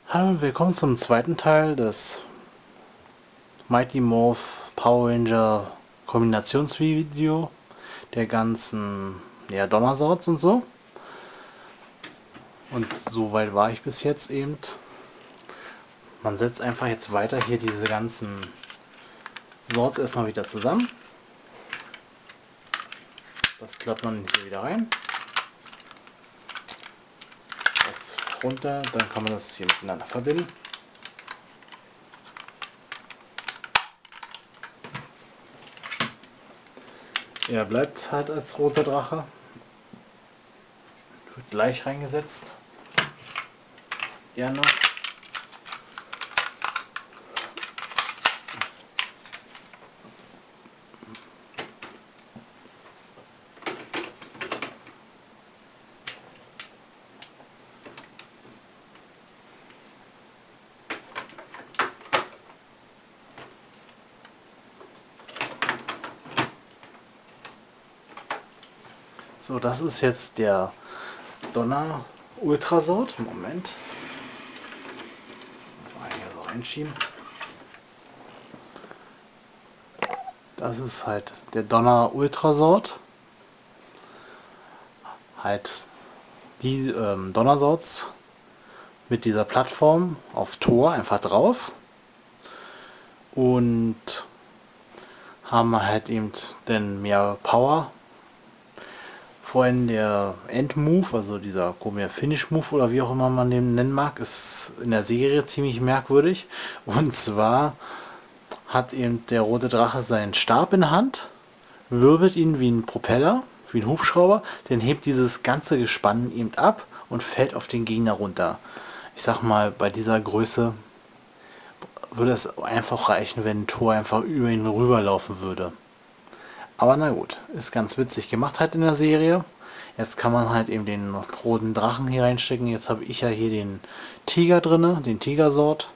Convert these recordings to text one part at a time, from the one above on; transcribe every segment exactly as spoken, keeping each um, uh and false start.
Hallo und willkommen zum zweiten Teil des Mighty Morph Power Ranger Kombinationsvideo der ganzen ja, Donnersorts und so. Und so weit war ich bis jetzt eben. Man setzt einfach jetzt weiter hier diese ganzen Sorts erstmal wieder zusammen. Das klappt man hier wieder rein. Das runter, dann kann man das hier miteinander verbinden. Er bleibt halt als roter Drache. Wird gleich reingesetzt. Gerne. So, das ist jetzt der Donner Ultrasort. Moment. Das mal hier so reinschieben. Das ist halt der Donner Ultrasort. Halt die ähm, Donnersorts mit dieser Plattform auf Tor einfach drauf. Und haben wir halt eben dann mehr Power. Vorhin der End-Move, also dieser komische Finish-Move oder wie auch immer man den nennen mag, ist in der Serie ziemlich merkwürdig. Und zwar hat eben der rote Drache seinen Stab in der Hand, wirbelt ihn wie ein Propeller, wie ein Hubschrauber, dann hebt dieses ganze Gespann eben ab und fällt auf den Gegner runter. Ich sag mal, bei dieser Größe würde es einfach reichen, wenn ein Tor einfach über ihn rüberlaufen würde. Aber na gut, ist ganz witzig gemacht halt in der Serie. Jetzt kann man halt eben den roten Drachen hier reinstecken. Jetzt habe ich ja hier den Tiger drinne, den Tigersort.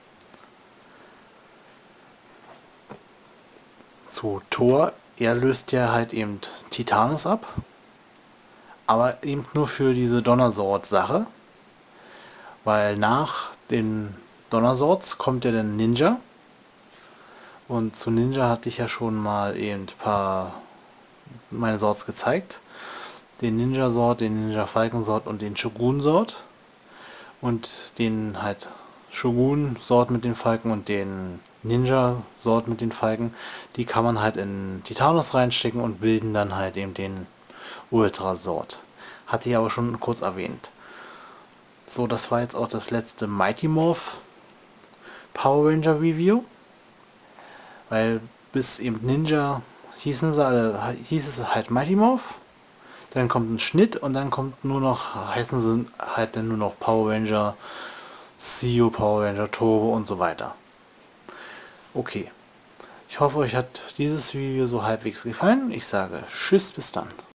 Zu Thor, er löst ja halt eben Titanus ab. Aber eben nur für diese Donnersort-Sache. Weil nach den Donnersorts kommt ja der Ninja. Und zu Ninja hatte ich ja schon mal eben ein paar meine Sorts gezeigt. Den Ninja-Sort, den Ninja-Falken-Sort und den Shogun-Sort. Und den halt Shogun-Sort mit den Falken und den Ninja-Sort mit den Falken, die kann man halt in Titanus reinstecken und bilden dann halt eben den Ultra-Sort. Hatte ich aber schon kurz erwähnt. So, das war jetzt auch das letzte Mighty Morph Power Ranger Review. Weil bis eben Ninja hießen sie alle, hieß es halt Mighty Morph. Dann kommt ein Schnitt und dann kommt nur noch, heißen sie halt dann nur noch Power Ranger See You, Power Ranger Turbo und so weiter. Okay. Ich hoffe, euch hat dieses Video so halbwegs gefallen. Ich sage Tschüss, bis dann.